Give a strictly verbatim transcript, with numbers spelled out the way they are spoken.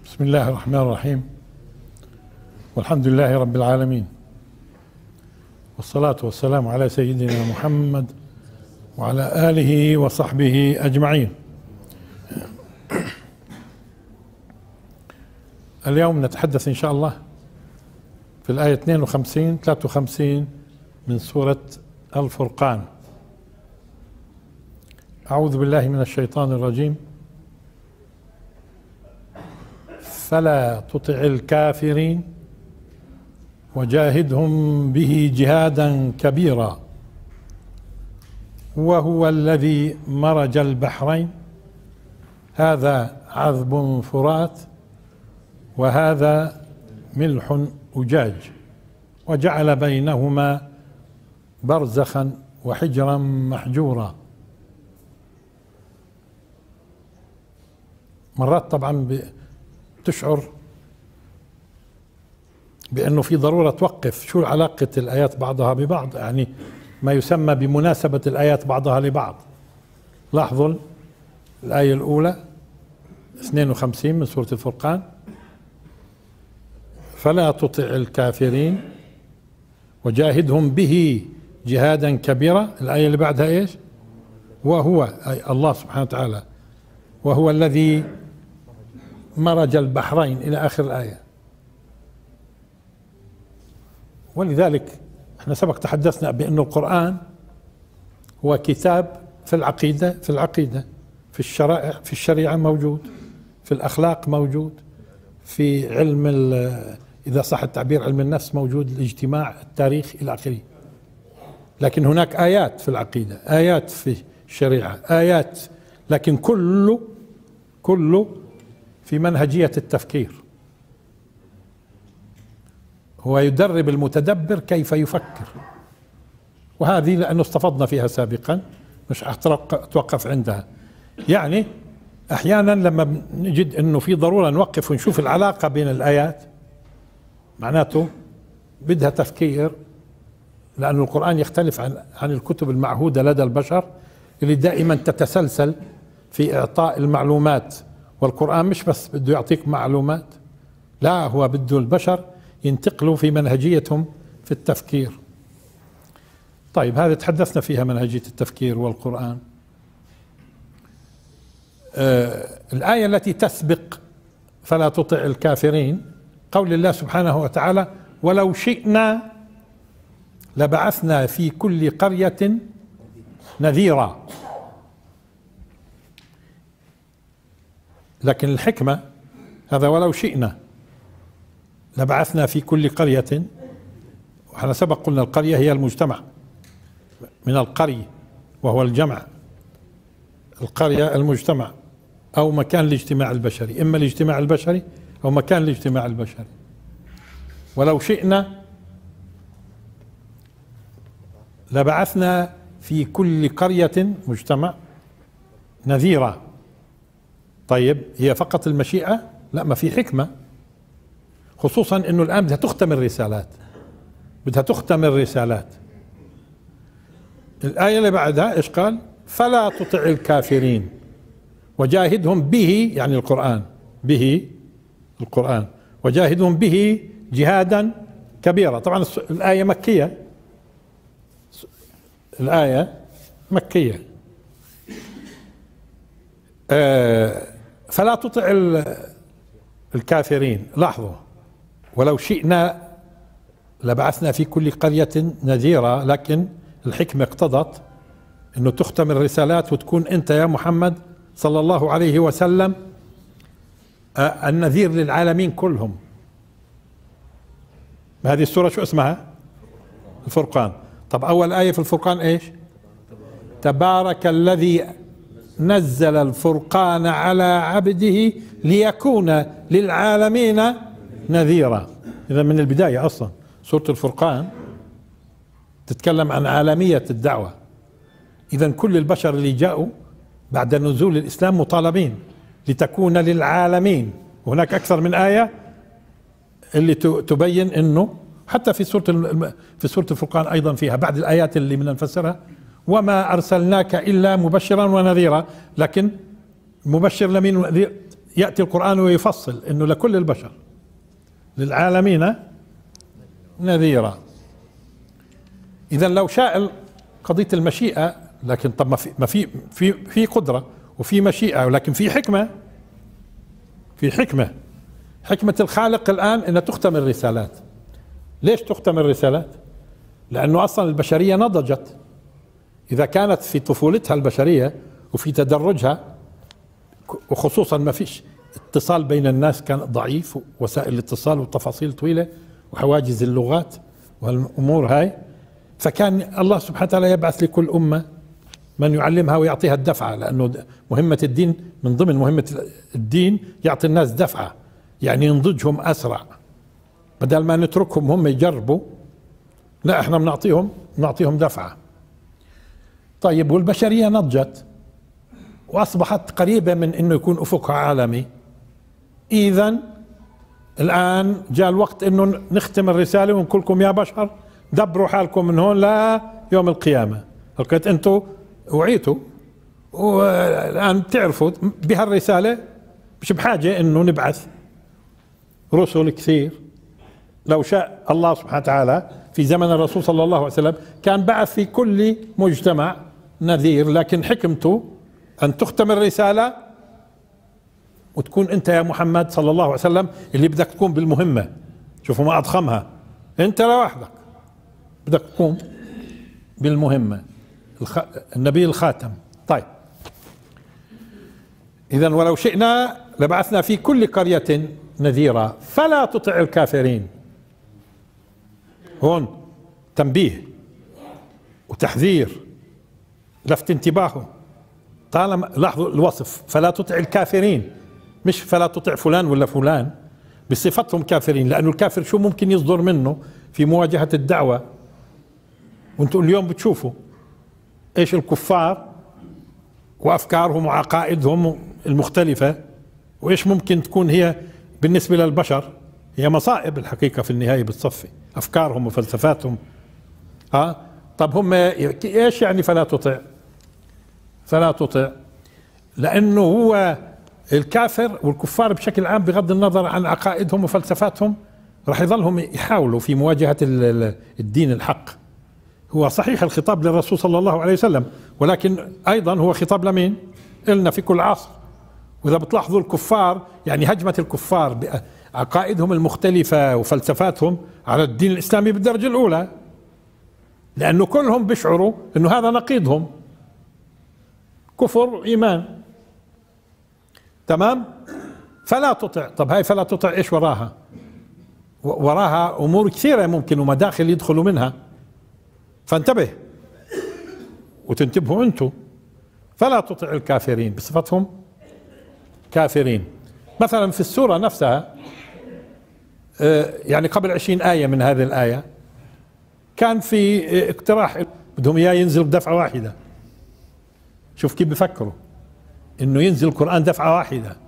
بسم الله الرحمن الرحيم، والحمد لله رب العالمين، والصلاة والسلام على سيدنا محمد وعلى آله وصحبه أجمعين. اليوم نتحدث إن شاء الله في الآية اثنين وخمسين ثلاثة وخمسين من سورة الفرقان. أعوذ بالله من الشيطان الرجيم. فلا تطع الكافرين وجاهدهم به جهادا كبيرا وهو الذي مرج البحرين هذا عذب فرات وهذا ملح أجاج وجعل بينهما برزخا وحجرا محجورا. مرات طبعا تشعر بأنه في ضرورة توقف شو علاقة الآيات بعضها ببعض، يعني ما يسمى بمناسبة الآيات بعضها لبعض. لاحظوا الآية الأولى اثنين وخمسين من سورة الفرقان، فلا تطع الكافرين وجاهدهم به جهادا كبيرا. الآية اللي بعدها ايش؟ وهو أي الله سبحانه وتعالى وهو الذي مرج البحرين إلى آخر الآية. ولذلك احنا سبق تحدثنا بأن القرآن هو كتاب في العقيدة في العقيدة في الشرائع في الشريعة موجود، في الأخلاق موجود، في علم إذا صح التعبير علم النفس موجود، الاجتماع، التاريخ إلى آخره. لكن هناك آيات في العقيدة، آيات في الشريعة، آيات، لكن كله كله في منهجية التفكير. هو يدرب المتدبر كيف يفكر، وهذه لأنه استفضنا فيها سابقا مش أتوقف عندها. يعني أحيانا لما نجد أنه في ضرورة نوقف ونشوف العلاقة بين الآيات، معناته بدها تفكير، لأن القرآن يختلف عن عن الكتب المعهودة لدى البشر اللي دائما تتسلسل في إعطاء المعلومات. والقرآن مش بس بده يعطيك معلومات، لا، هو بده البشر ينتقلوا في منهجيتهم في التفكير. طيب هذا تحدثنا فيها منهجية التفكير والقرآن. آه الآية التي تسبق فلا تطع الكافرين قول الله سبحانه وتعالى: ولو شئنا لبعثنا في كل قرية نذيرا. لكن الحكمة هذا ولو شئنا لبعثنا في كل قرية، وحنا سبق قلنا القرية هي المجتمع، من القرية وهو الجمع، القرية المجتمع أو مكان الاجتماع البشري، إما الاجتماع البشري أو مكان الاجتماع البشري. ولو شئنا لبعثنا في كل قرية مجتمع نذيرا. طيب هي فقط المشيئة؟ لا، ما في حكمة، خصوصا انه الان بدها تختم الرسالات، بدها تختم الرسالات. الآية اللي بعدها ايش قال؟ فلا تطع الكافرين وجاهدهم به، يعني القرآن، به القرآن، وجاهدهم به جهادا كبيرا. طبعا الآية مكية، الآية مكية. آه فلا تطع الكافرين. لاحظوا ولو شئنا لبعثنا في كل قرية نذيرا، لكن الحكمة اقتضت انه تختم الرسالات وتكون انت يا محمد صلى الله عليه وسلم آه النذير للعالمين كلهم. هذه السورة شو اسمها؟ الفرقان. طب أول آية في الفرقان ايش؟ تبارك الذي نزل الفرقان على عبده ليكون للعالمين نذيرا. إذا من البداية أصلا سورة الفرقان تتكلم عن عالمية الدعوة. إذا كل البشر اللي جاءوا بعد نزول الإسلام مطالبين لتكون للعالمين. وهناك أكثر من آية اللي تبين أنه حتى في سورة في سورة الفرقان أيضا فيها بعد الآيات اللي بدنا نفسرها: وما أرسلناك إلا مبشرا ونذيرا. لكن مبشر لمين ونذير؟ يأتي القرآن ويفصل إنه لكل البشر للعالمين نذيرا. إذا لو شاء قضية المشيئة، لكن طب ما في ما في في في قدرة وفي مشيئة، ولكن في حكمة، في حكمة حكمة الخالق الآن أن تختم الرسالات. ليش تختم الرسالات؟ لأنه أصلا البشرية نضجت. إذا كانت في طفولتها البشرية وفي تدرجها، وخصوصا ما فيش اتصال بين الناس، كان ضعيف، وسائل الاتصال والتفاصيل طويلة وحواجز اللغات والأمور هاي، فكان الله سبحانه وتعالى يبعث لكل أمة من يعلمها ويعطيها الدفعة، لأنه مهمة الدين من ضمن مهمة الدين يعطي الناس دفعة، يعني ينضجهم أسرع، بدل ما نتركهم هم يجربوا، لا احنا بنعطيهم بنعطيهم دفعة. طيب والبشرية نضجت وأصبحت قريبة من إنه يكون أفقها عالمي، إذن الآن جاء الوقت إنه نختم الرسالة ونقول لكم يا بشر دبروا حالكم من هون لا يوم القيامة. لقيت أنتوا وعيتوا والآن بتعرفوا بهالرسالة، مش بحاجة إنه نبعث رسل كثير. لو شاء الله سبحانه وتعالى في زمن الرسول صلى الله عليه وسلم كان بعث في كل مجتمع نذير، لكن حكمته أن تختم الرسالة وتكون أنت يا محمد صلى الله عليه وسلم اللي بدك تكون بالمهمة. شوفوا ما أضخمها، أنت لوحدك بدك تقوم بالمهمة، الخ... النبي الخاتم. طيب إذن ولو شئنا لبعثنا في كل قرية نذيرا فلا تطع الكافرين. هون تنبيه وتحذير، لفت انتباهه. طالما لاحظوا الوصف، فلا تطع الكافرين، مش فلا تطع فلان ولا فلان، بصفتهم كافرين، لأنه الكافر شو ممكن يصدر منه في مواجهة الدعوة؟ وانتم اليوم بتشوفوا ايش الكفار وافكارهم وعقائدهم المختلفة، وايش ممكن تكون هي بالنسبة للبشر، هي مصائب الحقيقة في النهاية بتصفي افكارهم وفلسفاتهم. ها طب هم ايش يعني فلا تطع؟ فلا تطع لانه هو الكافر والكفار بشكل عام بغض النظر عن عقائدهم وفلسفاتهم راح يظلهم يحاولوا في مواجهة الدين الحق. هو صحيح الخطاب للرسول صلى الله عليه وسلم، ولكن أيضا هو خطاب لمين؟ إلنا في كل عصر. وإذا بتلاحظوا الكفار، يعني هجمة الكفار بعقائدهم المختلفة وفلسفاتهم على الدين الإسلامي بالدرجة الأولى، لأنه كلهم بيشعروا أنه هذا نقيضهم، كفر إيمان. تمام؟ فلا تطع. طب هاي فلا تطع إيش وراها؟ وراها أمور كثيرة ممكن ومداخل يدخلوا منها، فانتبه وتنتبهوا أنتم. فلا تطع الكافرين بصفتهم كافرين. مثلا في السورة نفسها يعني قبل عشرين آية من هذه الآية كان في اقتراح بدهم إياه ينزل بدفعة واحدة. شوف كيف بفكروا إنه ينزل القرآن دفعة واحدة،